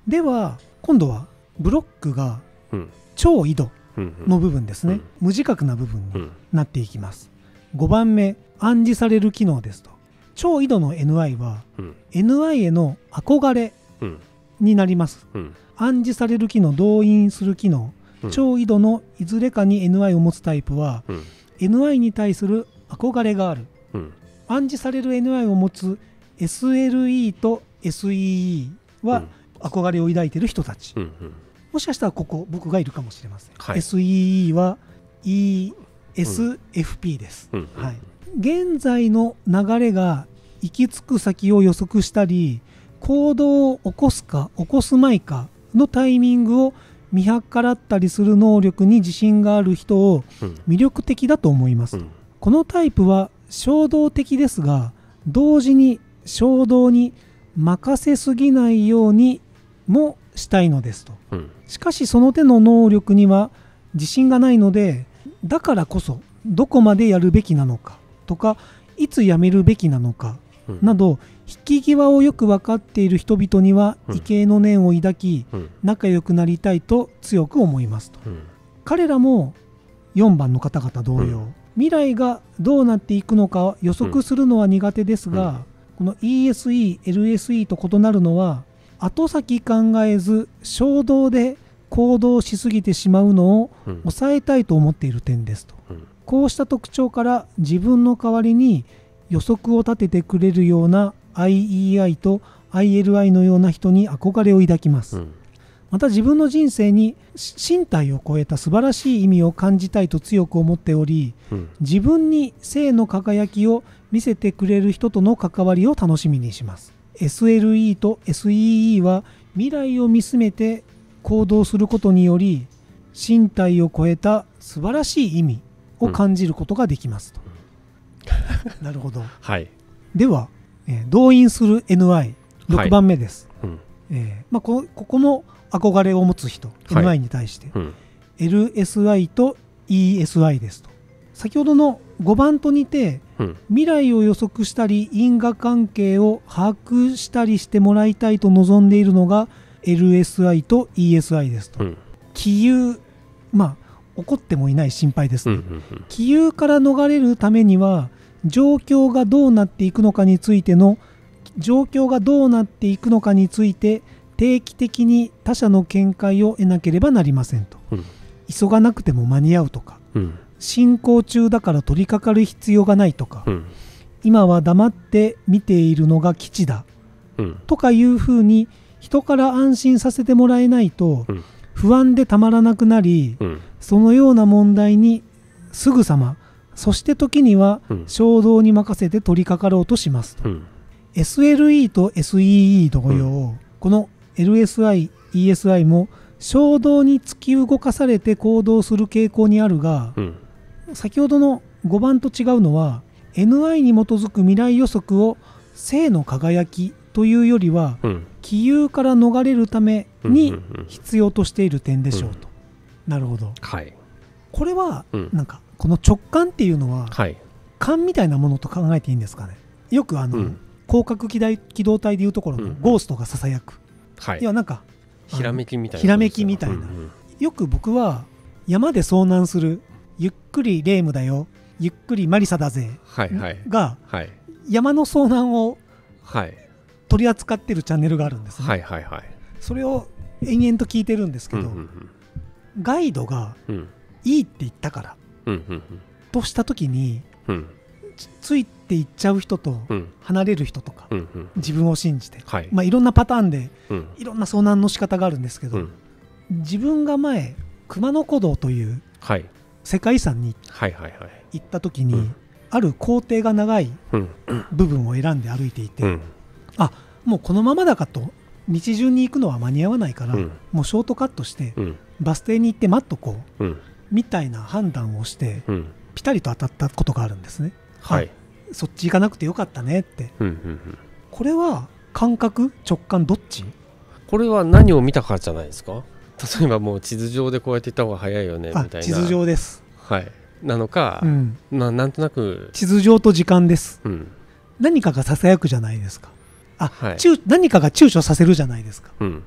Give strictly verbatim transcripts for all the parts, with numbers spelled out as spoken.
では今度はブロックが超緯度の部分ですね、うん、無自覚な部分になっていきます。ごばんめ、暗示される機能ですと。超緯度の エヌアイ は、うん、エヌアイ への憧れになります、うん、暗示される機能、動員する機能、うん、超緯度のいずれかに エヌアイ を持つタイプは、うん、エヌアイ に対する憧れがある、うん、暗示される エヌアイ を持つ エスエルイー と エスイーイー は憧れを抱いている人たち、うんうん、もしかしたらここ僕がいるかもしれません、はい、エスイーイー は イーエスエフピー です、うんうんはい、現在の流れが行き着く先を予測したり行動を起こすか起こすまいかのタイミングを見計らったりする能力に自信がある人を魅力的だと思います、うん、このタイプは衝動的ですが同時に衝動に任せすぎないようにもしたいのですと、うん、しかしその手の能力には自信がないのでだからこそどこまでやるべきなのかとかいつやめるべきなのかなど引き際をよく分かっている人々には畏敬の念を抱き仲良くなりたいと強く思いますと。彼らもよんばんの方々同様未来がどうなっていくのか予測するのは苦手ですがこの イーエスイー、エルエスイー と異なるのは後先考えず衝動で行動しすぎてしまうのを抑えたいと思っている点ですと。こうした特徴から自分の代わりに予測を立ててくれるような アイイーアイ と アイエルアイ のような人に憧れを抱きます、うん、また自分の人生に身体を超えた素晴らしい意味を感じたいと強く思っており、うん、自分に生の輝きを見せてくれる人との関わりを楽しみにします。 エスエルイー と エスイーイー は未来を見つめて行動することにより身体を超えた素晴らしい意味を感じることができますと、うん、なるほど、はい、では、えー、動員する エヌアイろくばんめです、はいうんえーまあ、こ, ここも憧れを持つ人、はい、エヌアイ に対して、うん、エルエスアイ と イーエスアイ ですと。先ほどのごばんと似て、うん、未来を予測したり因果関係を把握したりしてもらいたいと望んでいるのが エルエスアイ と イーエスアイ ですと、うん、杞憂、まあ起こってもいない心配ですね、うんうんうん、杞憂から逃れるためには状況がどうなっていくのかについての状況がどうなっていくのかについて定期的に他者の見解を得なければなりませんと、うん、急がなくても間に合うとか、うん、進行中だから取り掛かる必要がないとか、うん、今は黙って見ているのが吉だ、うん、とかいうふうに人から安心させてもらえないと、うん不安でたまらなくなり、うん、そのような問題にすぐさまそして時には衝動に任せて取り掛かろうとしますと、うん、エスエルイー と エスイーイー 同様、うん、この エルエスアイ、イーエスアイ も衝動に突き動かされて行動する傾向にあるが、うん、先ほどのごばんと違うのは エヌアイ に基づく未来予測を生の輝きというよりは、うん杞憂から逃れるために必要としている点でしょうと、うん、なるほど、はい、これはなんかこの直感っていうのは、はい、勘みたいなものと考えていいんですかね。よくあの、うん、広角機動隊でいうところのゴーストがささやく、うん、いやなんかひらめきみたいなひらめきみたいな、うんうん、よく僕は山で遭難するゆっくりレイムだよゆっくりマリサだぜ、はいはい、が、はい、山の遭難を、はい取り扱ってるチャンネルがあるんですね、はいはいはい、それを延々と聞いてるんですけど、うんうんうん、ガイドがいいって言ったから、うんうんうん、とした時に、うん、つ, ついていっちゃう人と離れる人とか、うんうん、自分を信じて、はいまあ、いろんなパターンで、うん、いろんな遭難の仕方があるんですけど、うん、自分が前熊野古道という世界遺産に行った時に、はいはいはい、ある行程が長い部分を選んで歩いていて、うんあもうこのままだかと道順に行くのは間に合わないから、うん、もうショートカットして、うん、バス停に行って待っとこう、うん、みたいな判断をして、うん、ピタリと当たったことがあるんですね、はい、そっち行かなくてよかったねって、うんうんうん、これは感覚直感どっち？ これは何を見たかじゃないですか。例えばもう地図上でこうやって行った方が早いよねみたいな。 地図上です、 はい、なのか、うん、な, なんとなく地図上と時間です、うん、何かがささやくじゃないですか。あ、はい、何かが躊躇させるじゃないですか、うん、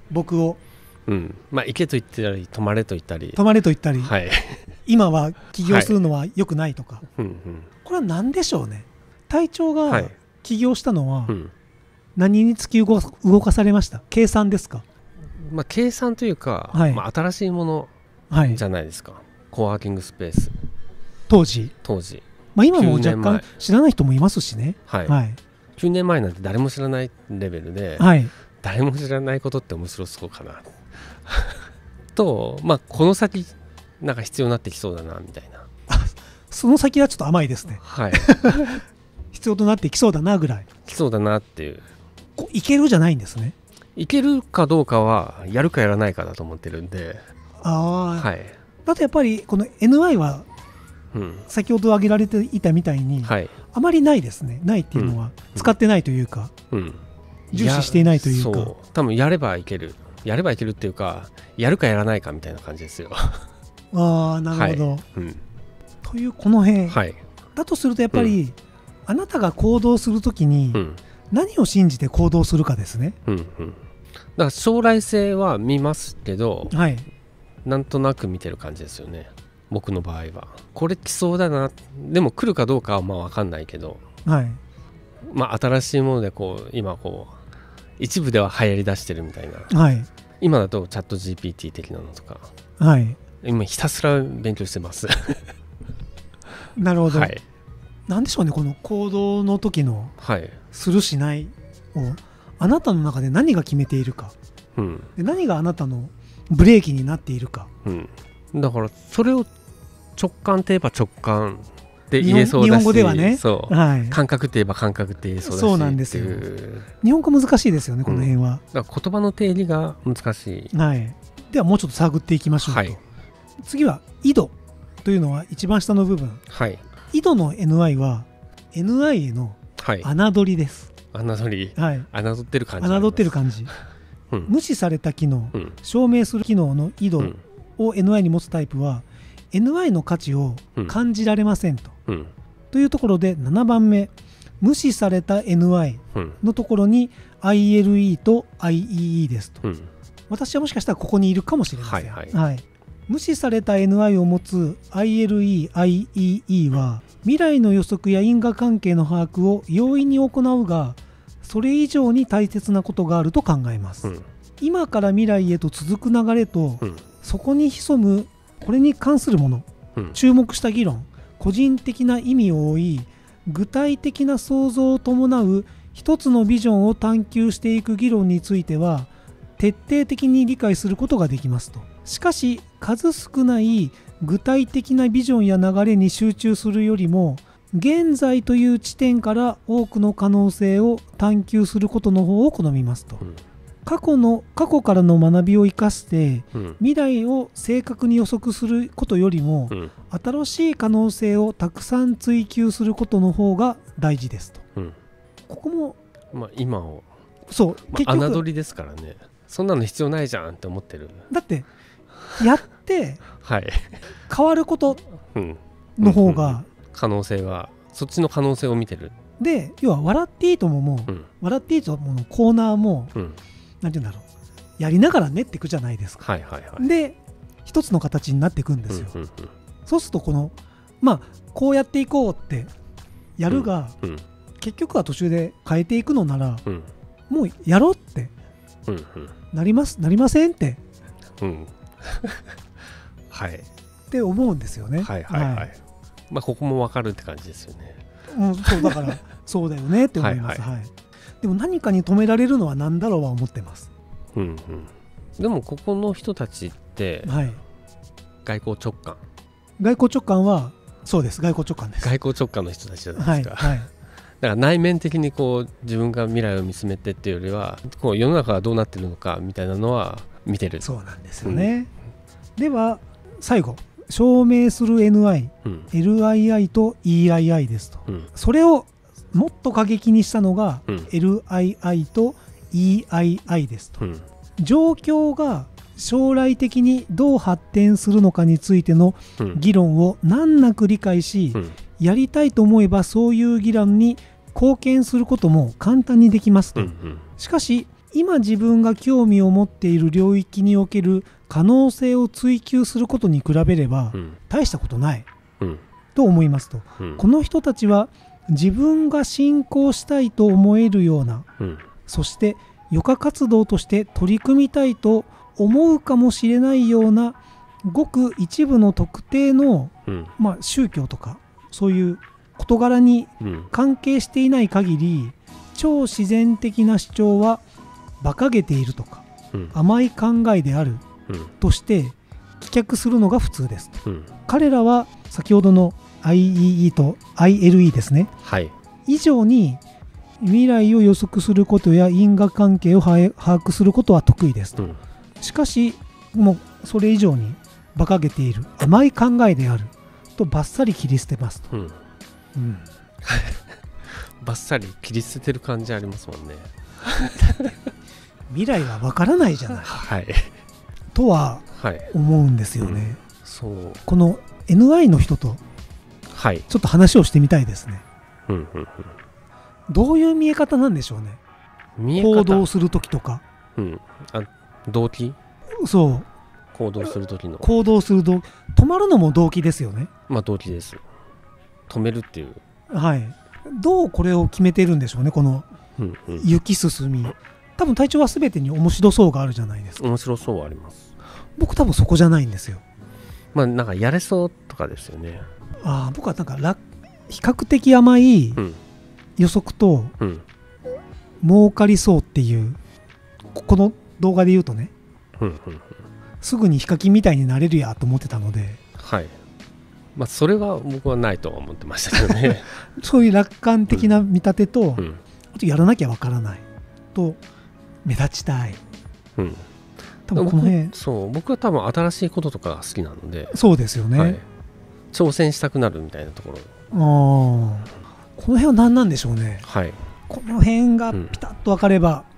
僕を、 うん、まあ行けと言ったり泊まれと言ったり泊まれと言ったり、 はい、 今は起業するのは良くないとか、 はい、うんうん、 これは何でしょうね。隊長が起業したのは、 はい、うん、 何につき動かされました？計算ですか？ まあ、計算というか、 はい、 まあ、新しいものじゃないですか、はい、コワーキングスペース当時当時、 まあ、今も若干知らない人もいますしね、 はいはい、きゅうねんまえなんて誰も知らないレベルで、はい、誰も知らないことって面白そうかなと、まあ、この先なんか必要になってきそうだなみたいなその先はちょっと甘いですね、はい、必要となってきそうだなぐらいきそうだなっていう、 いけるじゃないんですね。 いけるかどうかはやるかやらないかだと思ってるんで、 あ、はい、だってやっぱりこの エヌアイ は先ほど挙げられていたみたいに、はい、あまりないですね。ないっていうのは使ってないというか、うんうん、重視していないというか、 そう多分やればいけるやればいけるっていうか、やるかやらないかみたいな感じですよああ、なるほど、はい、うん、というこの辺、はい、だとするとやっぱり、うん、あなたが行動するときに、うん、何を信じて行動するかですね、うんうん、だから将来性は見ますけど、はい、なんとなく見てる感じですよね。僕の場合はこれ来そうだな、でも来るかどうかはまあ分かんないけど、はい、まあ新しいものでこう今こう一部では流行りだしてるみたいな、はい、今だとチャット ジーピーティー 的なのとか、はい、今ひたすら勉強してますなるほど、はい、なんでしょうね、この行動の時のするしないをあなたの中で何が決めているか、うん、で何があなたのブレーキになっているか、うん、だからそれを直感って言えば直感って言えそうだし、 日本語ではね、 そう、はい、感覚って言えば感覚って言えそうだし、 そうなんですよ。日本語難しいですよね、この辺は、 うん、だから言葉の定義が難しい、 はい、ではもうちょっと探っていきましょうと、はい、次は緯度というのは一番下の部分、はい、緯度の エヌアイ は エヌアイ への侮りです、 はい、侮り、はい、侮ってる感じ、 侮ってる感じ、うん、無視された機能、うん、証明する機能の緯度を エヌアイ に持つタイプはエヌアイ の価値を感じられませんと、うん、というところでななばんめ、無視された エヌアイ のところに アイエルイー と アイイーイー ですと、うん、私はもしかしたらここにいるかもしれません、はいはいはい、無視された エヌアイ を持つ アイエルイー、アイイーイー は未来の予測や因果関係の把握を容易に行うが、それ以上に大切なことがあると考えます、うん、今から未来へと続く流れと、うん、そこに潜むこれに関するもの、うん、注目した議論、個人的な意味を追い、具体的な想像を伴う一つのビジョンを探求していく議論については徹底的に理解することができますと。しかし数少ない具体的なビジョンや流れに集中するよりも、現在という地点から多くの可能性を探求することの方を好みますと、うん、過去の過去からの学びを生かして、うん、未来を正確に予測することよりも、うん、新しい可能性をたくさん追求することの方が大事ですと、うん、ここも、 まあ、今をそう、 結局侮りですからね、そんなの必要ないじゃんって思ってる。 だってやって変わることの方が可能性は、そっちの可能性を見てる。 で、要は笑っていいともも、うん、笑っていいとものコーナーも、うん、なんていうんだろう、やりながら練っていくじゃないですか、はいはいはい、で一つの形になっていくんですよ、うんうんうん、そうするとこのまあこうやっていこうってやるが、うんうん、結局は途中で変えていくのなら、うん、もうやろうって、うんうん、なりますなりませんって、うんはいって思うんですよね。はいはいはい、はい、 まあここも分かるって感じですよね。 うん、そうだからそうだよねって思います。はい、はいはい、でも何かに止められるのは何だろうは思ってます。うんうん、 でもここの人たちって、はい、外交直感外交直感はそうです、外交直感です。 外交直感の人たちじゃないですか、はいはい、だから内面的にこう自分が未来を見つめてっていうよりは、こう世の中がどうなってるのかみたいなのは見てる。 そうなんですよね、うん、では最後、証明する エヌアイ、うん、エルアイアイ と イーアイアイ ですと、うん、それをもっと過激にしたのが、うん、エルアイアイ と イーアイアイ ですと、うん、状況が将来的にどう発展するのかについての議論を難なく理解し、うん、やりたいと思えばそういう議論に貢献することも簡単にできますと、うんうん、しかし今自分が興味を持っている領域における可能性を追求することに比べれば、うん、大したことない、うん、と思いますと、うん、この人たちは自分が信仰したいと思えるような、うん、そして余暇活動として取り組みたいと思うかもしれないようなごく一部の特定の、うんまあ、宗教とかそういう事柄に関係していない限り、うん、超自然的な主張は馬鹿げているとか、うん、甘い考えである、うん、として棄却するのが普通です、うん、彼らは先ほどの アイイーイー と アイエルイー ですね、はい、以上に未来を予測することや因果関係を把握することは得意ですと、うん、しかしもうそれ以上に馬鹿げている甘い考えであるとバッサリ切り捨てますと、うんうん、 バッサリ切り捨ててる感じありますもんね未来は分からないじゃない、はい、とは思うんですよね、はいうん、そうこの エヌアイ の人とちょっと話をしてみたいですね、はいうんうんうん、どういう見え方なんでしょうね。見え方行動するときとか、 うん、あ動機そう行動するときの行動すると止まるのも動機ですよね。 まあ動機です。止めるっていうはいどうこれを決めてるんでしょうねこの行き進み、うんうん、多分隊長は全てに面白そうがあるじゃないですか。 面白そうはあります。 僕多分そこじゃないんですよ。まあなんかやれそうとかですよね。 ああ僕はなんか比較的甘い予測と、うん、儲かりそうっていうこの動画で言うとね、うんうんうん、すぐにヒカキンみたいになれるやと思ってたので、 はいまあ、それは僕はないとは思ってましたけどねそういう楽観的な見立てと、うん、あとやらなきゃわからないと目立ちたい、うん、多分この辺僕そう僕は多分新しいこととかが好きなのでそうですよね、はい、 挑戦したくなるみたいなところあこの辺は何なんでしょうね、はい、この辺がピタッと分かれば